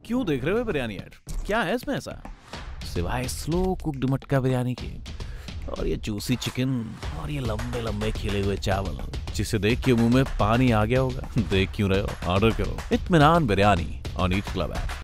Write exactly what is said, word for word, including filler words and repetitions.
क्यों देख रहे हो बिरयानी ऐड? क्या है इसमें ऐसा? सिवाय स्लो कुक्ड मटका बिरयानी के और ये जूसी चिकन और ये लंबे लंबे खिले हुए चावल, जिसे देख के मुंह में पानी आ गया होगा। देख क्यों रहे हो? ऑर्डर करो इत्मीनान biryani on eat club app.